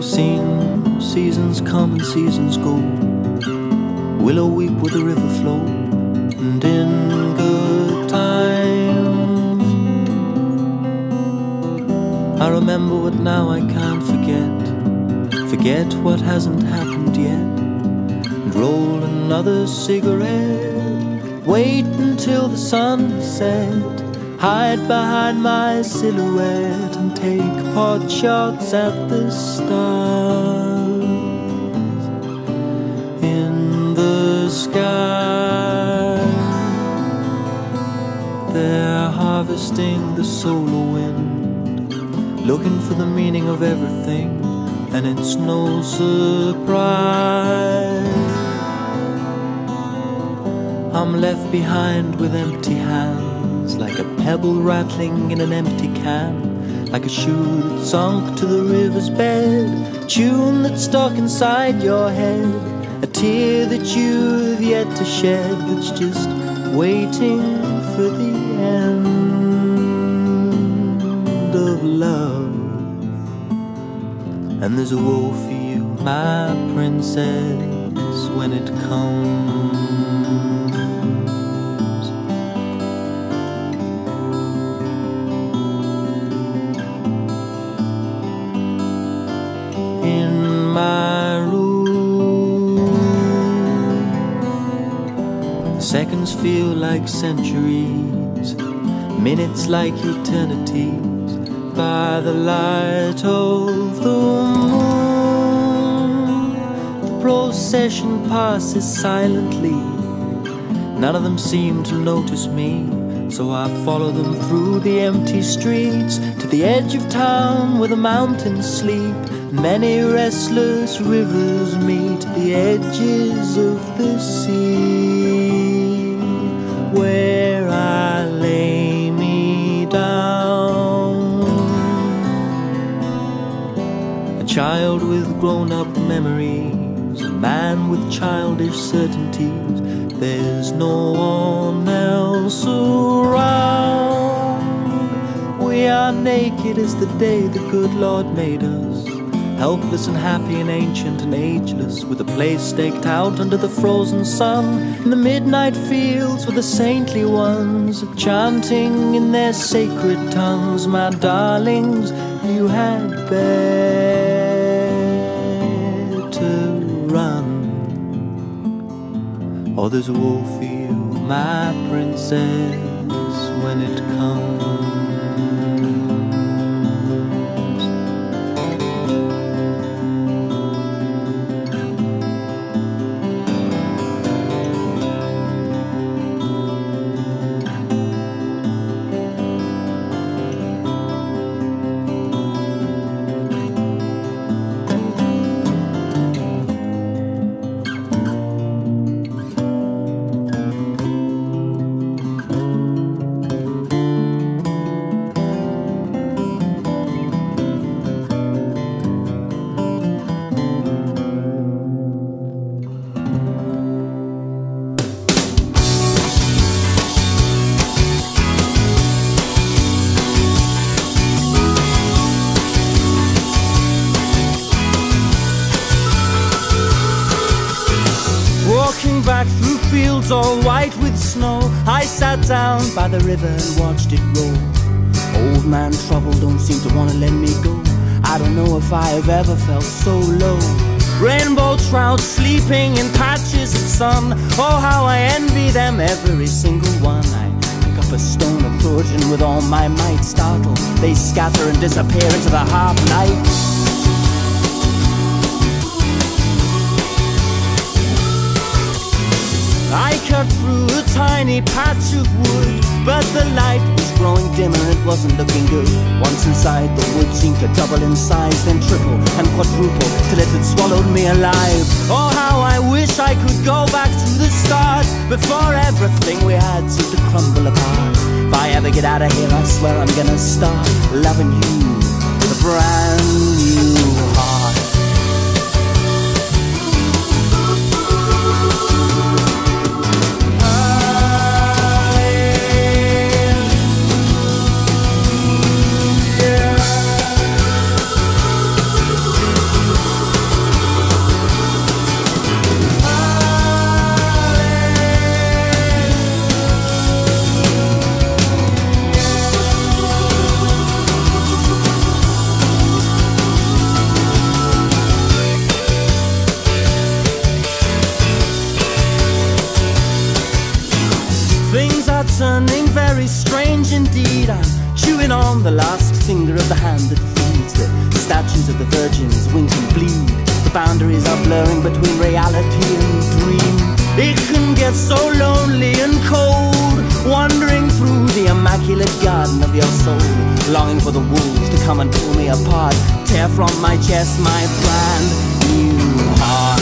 seen seasons come and seasons go. Willow weep where the river flow, and in good times I remember what now I can't forget. Forget what hasn't happened yet, and roll another cigarette. Wait until the sun set, hide behind my silhouette, and take pot shots at the stars in the sky. They're harvesting the solar wind, looking for the meaning of everything, and it's no surprise I'm left behind with empty hands, like a pebble rattling in an empty can, like a shoe that sunk to the river's bed, a tune that's stuck inside your head, a tear that you've yet to shed, that's just waiting for the end of love. And there's a woe for you, my princess, when it comes. In my room, seconds feel like centuries, minutes like eternities, by the light of the moon. The procession passes silently, none of them seem to notice me, so I follow them through the empty streets to the edge of town where the mountains sleep. Many restless rivers meet the edges of the sea, where I lay me down, a child with grown-up memories, a man with childish certainties. There's no one else around. We are naked as the day the good Lord made us, helpless and happy and ancient and ageless, with a place staked out under the frozen sun, in the midnight fields where the saintly ones are chanting in their sacred tongues. My darlings, you had better run, or there's a woe for you, my princess, when it comes. Walking back through fields all white with snow, I sat down by the river and watched it roll. Old man trouble don't seem to want to let me go. I don't know if I have ever felt so low. Rainbow trout sleeping in patches of sun, oh how I envy them, every single one. I pick up a stone or throw it in with all my might. Startled, they scatter and disappear into the half night. I cut through a tiny patch of wood, but the light was growing dim and it wasn't looking good. Once inside, the wood seemed to double in size, then triple and quadruple, till it had swallowed me alive. Oh, how I wish I could go back to the start, before everything we had seemed to crumble apart. If I ever get out of here, I swear I'm gonna start loving you with a brand new heart. hand that feeds the statues of the virgins wink and bleed. The boundaries are blurring between reality and dream. It can get so lonely and cold, wandering through the immaculate garden of your soul, longing for the wolves to come and pull me apart, tear from my chest my brand new heart.